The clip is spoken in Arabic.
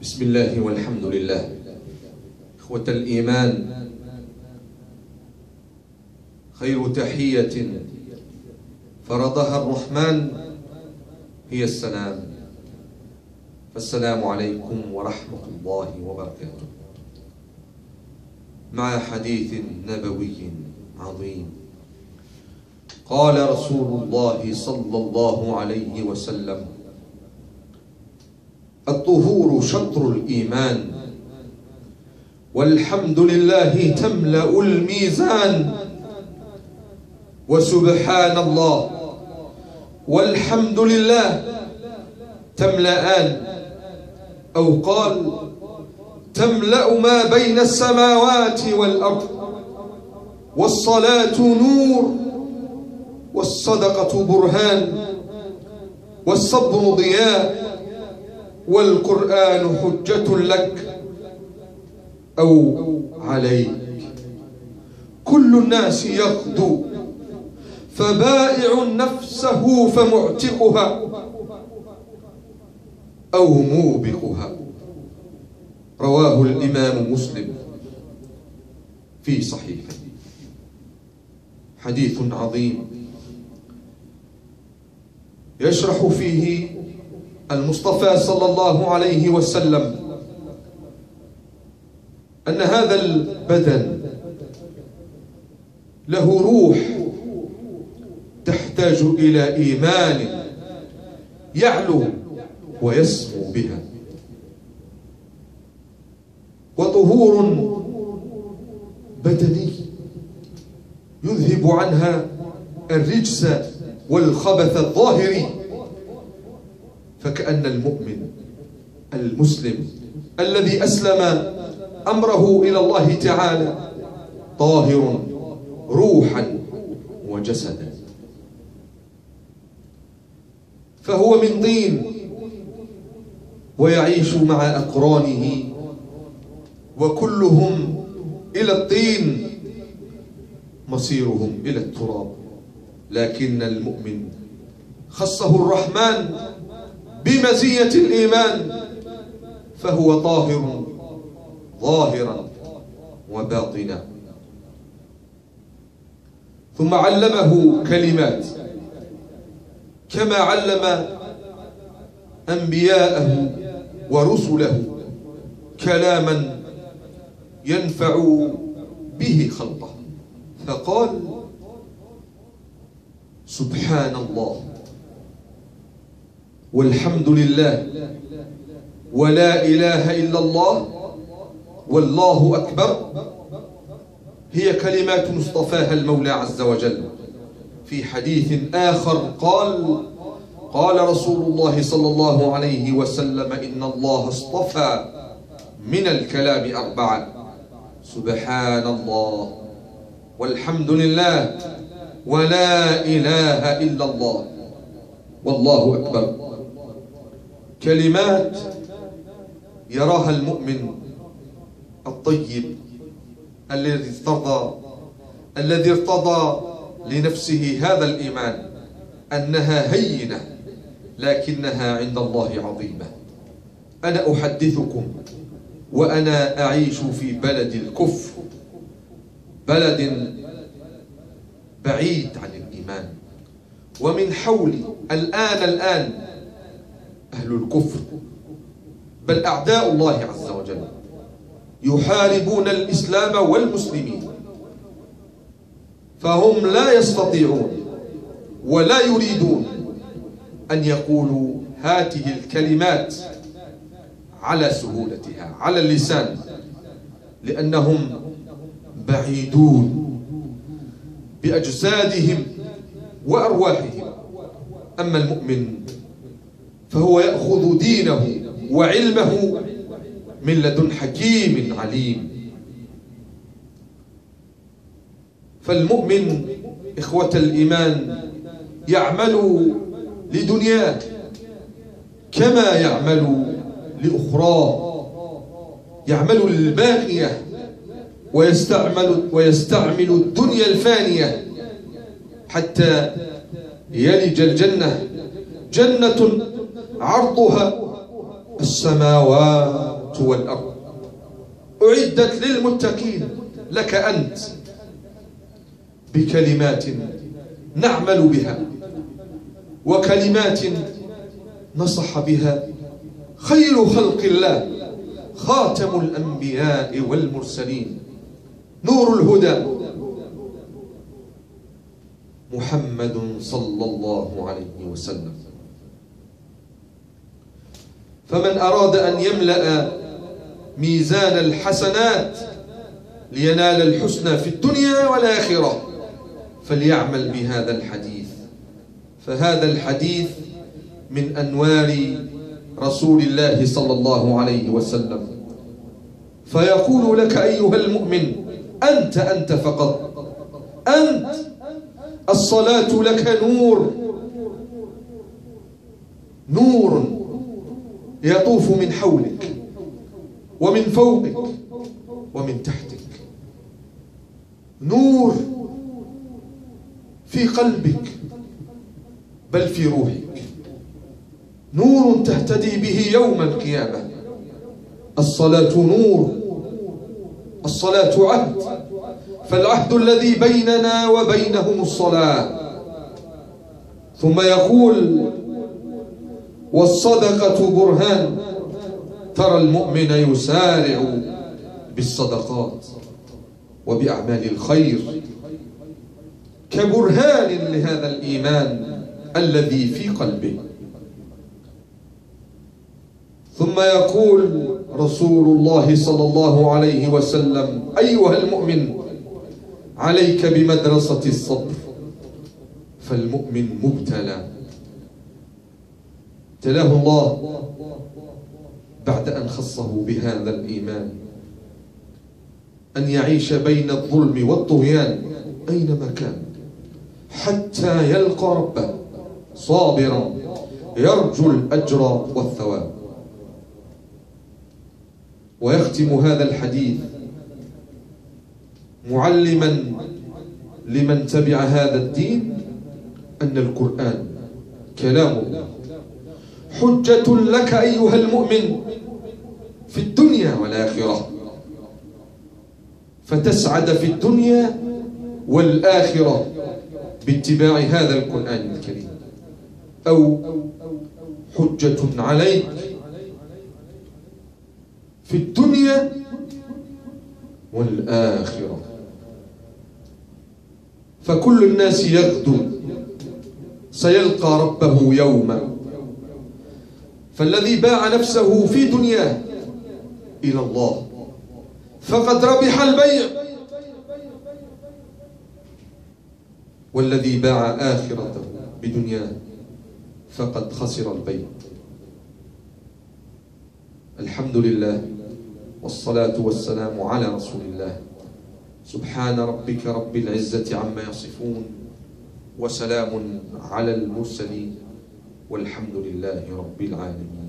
بسم الله والحمد لله. إخوة الإيمان، خير تحية فرضها الرحمن هي السلام، فالسلام عليكم ورحمة الله وبركاته، مع حديث نبوي عظيم. قال رسول الله صلى الله عليه وسلم: الطهور شطر الإيمان، والحمد لله تملأ الميزان، وسبحان الله والحمد لله تملأان، أو قال تملأ ما بين السماوات والأرض، والصلاة نور، والصدقة برهان، والصبر ضياء، والقرآن حجة لك أو عليك. كل الناس يغدو، فبائع نفسه فمعتقها أو موبقها. رواه الإمام مسلم في صحيحه. حديث عظيم يشرح فيه المصطفى صلى الله عليه وسلم أن هذا البدن له روح تحتاج إلى إيمان يعلو ويسمو بها، وطهور بدني يذهب عنها الرجس والخبث الظاهري. فكأن المؤمن المسلم الذي أسلم أمره إلى الله تعالى طاهر روحا وجسدا، فهو من طين ويعيش مع أقرانه، وكلهم إلى الطين مصيرهم إلى التراب. لكن المؤمن خصه الرحمن بمزية الإيمان، فهو طاهر ظاهرا وباطنا. ثم علمه كلمات كما علم أنبياءه ورسله كلاما ينفع به خلقه، فقال: سبحان الله والحمد لله ولا إله إلا الله والله أكبر. هي كلمات مصطفاها المولى عز وجل. في حديث آخر قال رسول الله صلى الله عليه وسلم: إن الله اصطفى من الكلام 4: سبحان الله والحمد لله ولا إله إلا الله والله أكبر. كلمات يراها المؤمن الطيب الذي ارتضى لنفسه هذا الإيمان أنها هينة لكنها عند الله عظيمة. أنا أحدثكم وأنا أعيش في بلد الكفر، بلد بعيد عن الإيمان، ومن حولي الآن أهل الكفر، بل أعداء الله عز وجل يحاربون الإسلام والمسلمين، فهم لا يستطيعون ولا يريدون أن يقولوا هذه الكلمات على سهولتها على اللسان، لأنهم بعيدون بأجسادهم وأرواحهم. أما المؤمن فهو يأخذ دينه وعلمه من لدن حكيم عليم. فالمؤمن إخوة الإيمان يعمل لدنياه كما يعمل لأخراه، يعمل للباقية ويستعمل الدنيا الفانية حتى يلج الجنة، جنة عرضها السماوات والأرض أعدت للمتقين لك أنت بكلمات نعمل بها وكلمات نصح بها خير خلق الله خاتم الأنبياء والمرسلين نور الهدى محمد صلى الله عليه وسلم. فمن أراد أن يملأ ميزان الحسنات لينال الحسنى في الدنيا والآخرة فليعمل بهذا الحديث، فهذا الحديث من أنوار رسول الله صلى الله عليه وسلم. فيقول لك أيها المؤمن أنت فقط، أنت الصلاة لك نور يطوف من حولك ومن فوقك ومن تحتك، نور في قلبك بل في روحك، نور تهتدي به يوم القيامة. الصلاة نور، الصلاة عهد، فالعهد الذي بيننا وبينهم الصلاة. ثم يقول والصدقة برهان، ترى المؤمن يسارع بالصدقات وبأعمال الخير كبرهان لهذا الإيمان الذي في قلبه. ثم يقول رسول الله صلى الله عليه وسلم أيها المؤمن عليك بمدرسة الصبر، فالمؤمن مبتلى، ابتلاه الله بعد أن خصه بهذا الإيمان أن يعيش بين الظلم والطغيان أينما كان حتى يلقى ربه صابرا يرجو الأجر والثواب. ويختم هذا الحديث معلما لمن تبع هذا الدين أن القرآن كلام الله حجة لك أيها المؤمن في الدنيا والآخرة، فتسعد في الدنيا والآخرة باتباع هذا القرآن الكريم، أو حجة عليك في الدنيا والآخرة. فكل الناس يغدو سيلقى ربه يوما، فالذي باع نفسه في دنياه إلى الله فقد ربح البيع، والذي باع آخرته بدنياه فقد خسر البيع. الحمد لله والصلاة والسلام على رسول الله. سبحان ربك رب العزة عما يصفون وسلام على المرسلين والحمد لله رب العالمين.